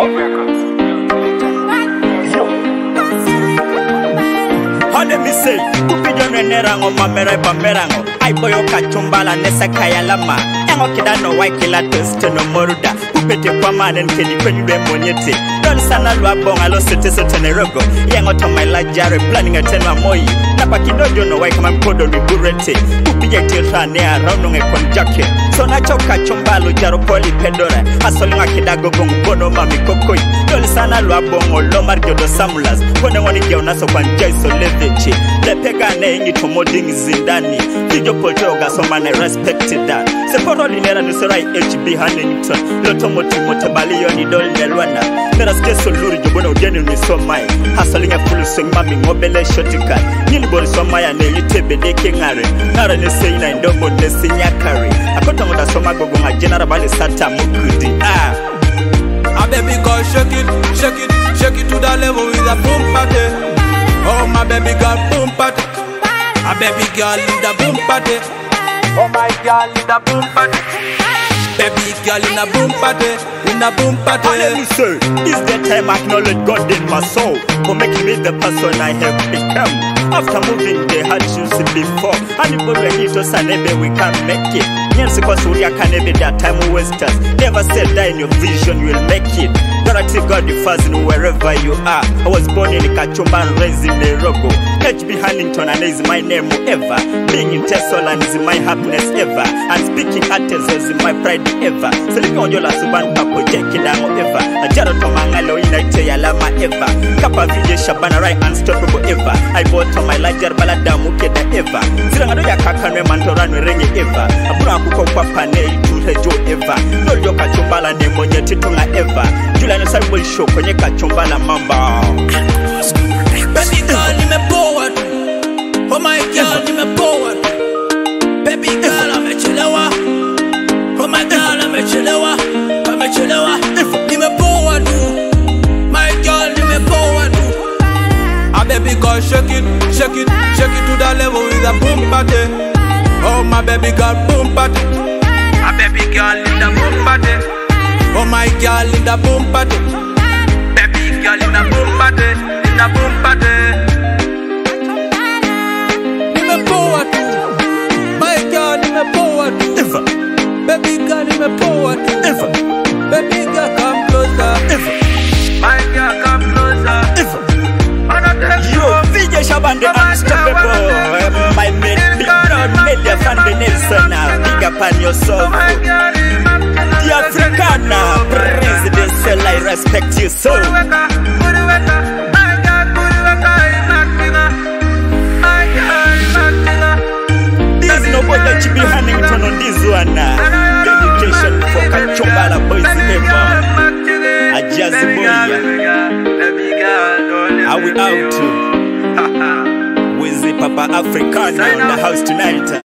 Let me say, Kupijo nerango mamera bamerango. I boyo Kachumbala nesa kaya lama. Engo kidano waikila teste no moruda. Kupete kwa manen keni kwenye monyete. Don sana lwa bonga lo sete tenerogo. Yengo to my la jare planning a tenwa moi. Napa kidojo no waikama mkodo ni burete. Kupija tirane around nge konjake. So nacho Kachumbalo jaro poli pedora. Asolinga kidago gongono mami kokoi. Don sana lwa bongo lo marjodo samulas. Kone wani kia unaso kwa njaiso leve. Lepega ne ingi tomoding zindani. Kijo pojoga so man I respected that. Seporo linera nuserai HB Hanningtons. Loto moto baliyo ni dol melwana. Nera skeso luri jubona ugeni uniso mai. Hasalinga pulu swing mami ngobele shotika. Nini bori so maya ne yutebe deke ngare. Nara nese ina indobo nese nyakari. Akota ngoda soma gogo nga jenara bali sata mukudi. A baby girl shake it to the level with a boom party. Oh my baby girl boom party. A baby girl in the boom party. Oh my girl in the boom party. Baby girl in a boom party. In a boom party. Let me say, this the time I acknowledge God in my soul for making me the person I have become. After moving the hardships before, anybody ready to sanebe we can make it. Yes, because we can never that time we waste us. Never said that in your vision you will make it. Directive God the first in wherever you are. I was born in Kachumbala and raised in Nairobi. HB Hannington and is my name ever. Being in Tesoland is my happiness ever. And speaking artisans is my pride ever. So living on your last one papo jeki dango ever. A jaro to mangalo inaite yalama ever. Kapa video shabana right unstoppable ever. I bought on my lajar balada mukeda ever. Zirangado ya kakanwe mantoranwe renye ever. Abuna kuko kwa pane itule jo ever. Nolyo Kachumbala ne monye titunga ever. Jula no sabi show kwenye Kachumbala mamba. Baby girl nimepoa tu. Oh my girl nimepoa tu. Baby girl amechelewa. Oh my girl amechelewa. Nimepoa tu. My girl nimepoa tu. A baby girl shake it to the level with a boom party. Oh my baby girl boom party. A baby girl in the boom party. Oh my girl in the boom party. Baby girl in the boom party. In the boom party. Nimepoa tu. My girl nimepoa tu. Baby girl nimepoa tu. Baby girl come closer. My girl come closer. Yo, Vijay Shaban the unstoppable. My mate, big proud media fan the Nelson. Big up on yourself. The Africana president, so I respect you so. There's nobody HB Hannington on this one. Dedication for Kachumbala Boyz ever. A jazzy boy. Are we out? With the Papa Africana in the house tonight?